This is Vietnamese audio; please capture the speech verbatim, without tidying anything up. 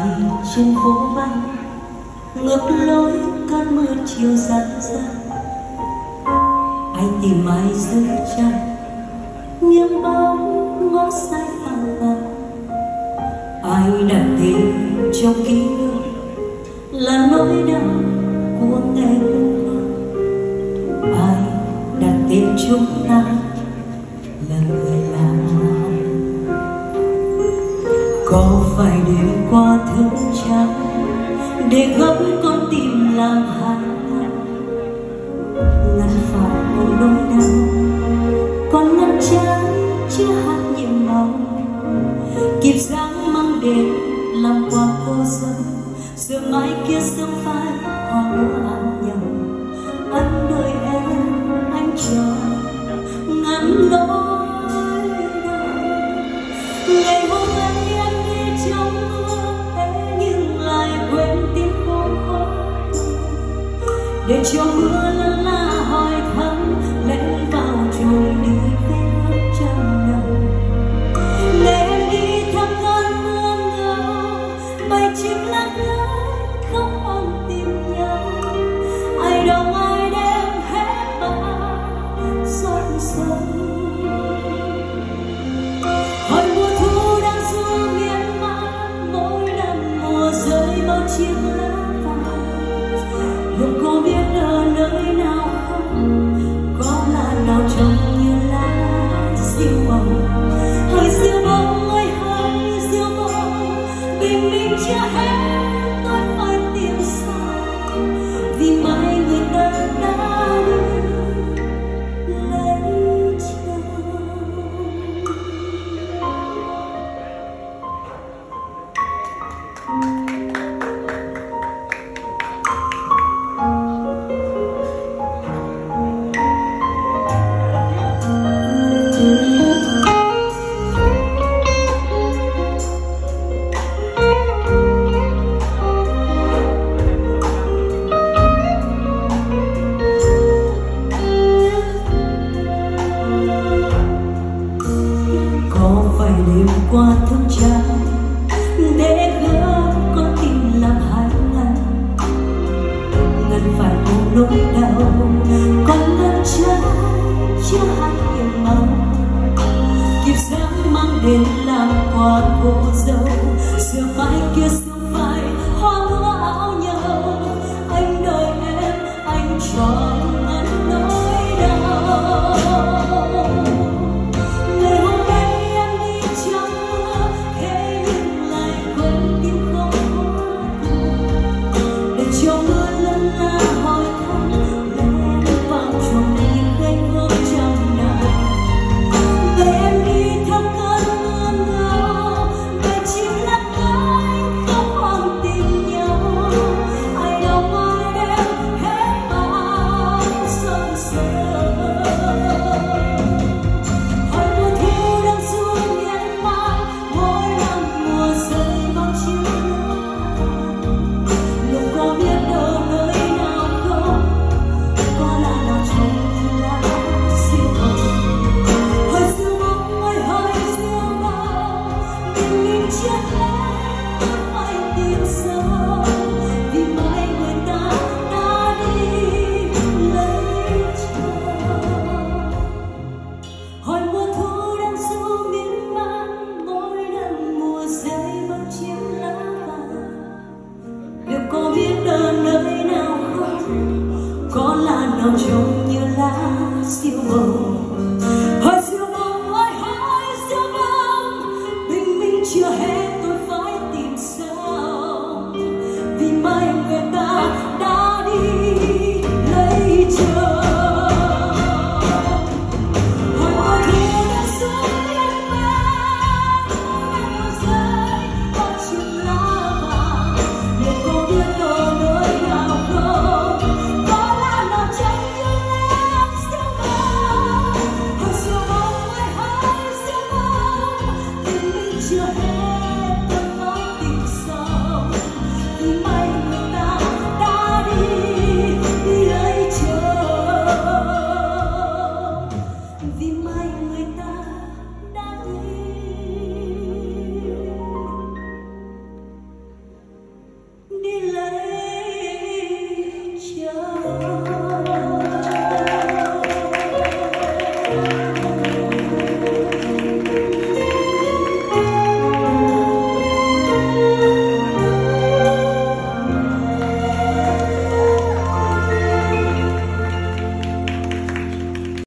trên phố vắng ngược lối cơn mưa chiều dần dần. Ai tìm ai dưới chân nghiêng bóng ngó say vàng vàng. Ai đặt tên trong ký ức là nỗi đau của ngày hôm qua. Ai đặt tên chúng ta là người lạ. Có phải đêm qua thức trắng để gấp con tim làm hại ngăn phải một nỗi đau còn ngăn trái chưa hạt nhiệm mong kịp dáng mang đến làm quà cô dâu giờ mai kia sớm phai hoa lúa áo nhau anh đợi em anh chờ ngăn nỗi đau. Ngày hôm ấy anh đi trong mưa thế nhưng lại quên tiếng khôn khó để cho mưa lân la hỏi thăm lẽ vào rồi đi khẽ trong lòng. Để em đi theo cơn mưa ngâu bay chim lặng lẽ không ôm tìm nhau. Ai đâu ai đem hết bao xót sâu. Hỏi mùa thu đang du miên man mỗi năm mùa rơi bao chiếc lá vàng. Liệu cô biết ở nơi nào không có lá nào trông như lá diêu bông. Hỡi diêu bông ơi hỡi diêu bông bình minh chưa hết tôi phải tìm sao vì mai người ta đã đi lấy chồng. Có phải đêm qua thức trắng để gỡ con tim làm hai ngăn ngăn phải ôm nỗi đau còn ngăn trái chưa hạt hiểm mong kịp dáng mang đến làm quà cô dâu giờ mai kia sương phai hoa lúa áo nhau anh đợi em anh cho ngăn nỗi đau. Ngày hôm nay em đi trong mưa thế nhưng lại quên tiếng khóc để cho mưa lân la hỏi thăm lẽ vào trong những cánh ngô trong nào. Vậy em đi theo cơn mưa ngâu về chim lặng anh không đi lấy chồng.